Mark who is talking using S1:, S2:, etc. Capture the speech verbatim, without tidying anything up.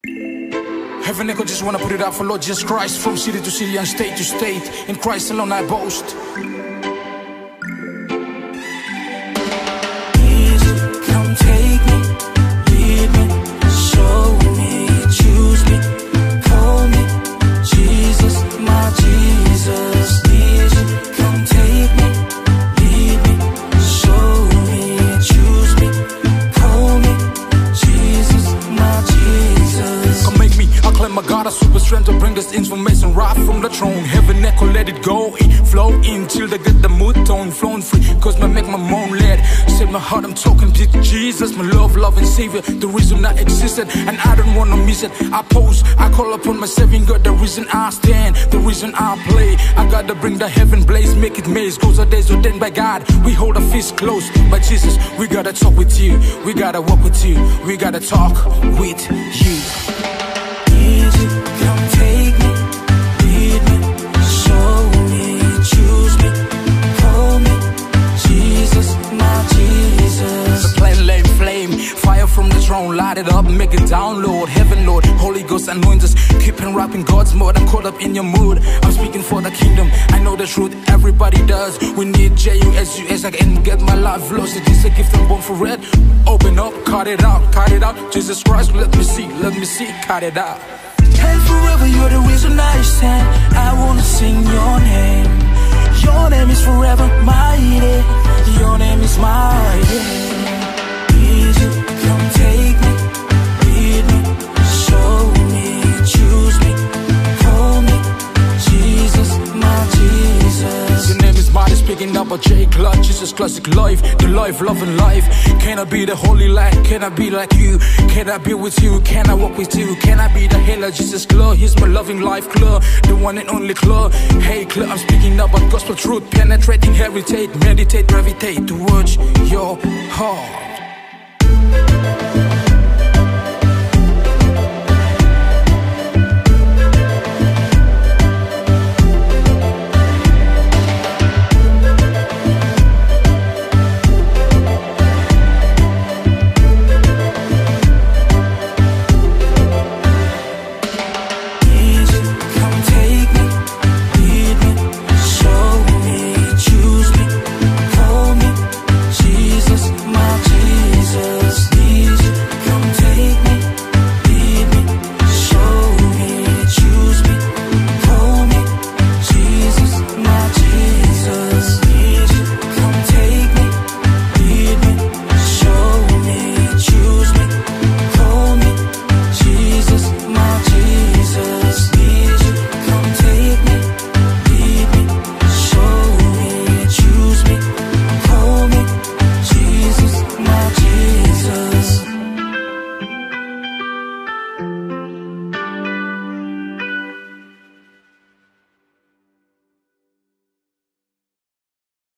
S1: Heaven echo, just wanna put it out for Lord Jesus Christ. From city to city and state to state, in Christ alone I boast.
S2: Please come take me, lead me, show me, choose me, call me, Jesus, my Jesus. Please come take me, lead me, show me, choose me, call me, Jesus, my Jesus.
S1: Come make me, I claim my God, a super strength to bring this information right from the throne. Heaven echo, let it go in, flow in till they get the mood tone flown free. Cause my make my moan lead, set my heart, I'm talking to Jesus, my love, love and savior, the reason I existed, and I don't wanna miss it. I pose, I call upon my saving God, the reason I stand, the reason I play. I gotta bring the heaven blaze, make it maze. Cause the days ordained by God, we hold our fist close. But Jesus, we gotta talk with you, we gotta walk with you, we gotta talk with you.
S2: Please come take me, lead me, show me, choose me, call me, Jesus, my Jesus.
S1: The plain lame flame, fire from the throne, light it up, make it download. Heaven Lord, Holy Ghost anoint us, keep on rapping God's mode. I'm caught up in your mood, I'm speaking for the kingdom, I know the truth, everybody does. We need J U S U S, I can get my life lost. It is a gift I'm born for it. Open up, cut it out, cut it out. Jesus Christ, let me see, let me see, cut it out.
S2: And forever you're the reason I stand. I wanna sing your name. Your name is forever mighty. Your name is mighty. Please come take me, lead me, show me, choose me, call me, Jesus, my Jesus.
S1: Your name is mighty, speaking up a J Club, Jesus classic life, the life, love and life. Can I be the holy light? Can I be like you? Can I be with you? Can I walk with you? Can I be the healer? Jesus club, he's my loving life club, the one and only club. Hey club, I'm speaking about gospel truth, penetrating heritage, meditate, gravitate towards your heart.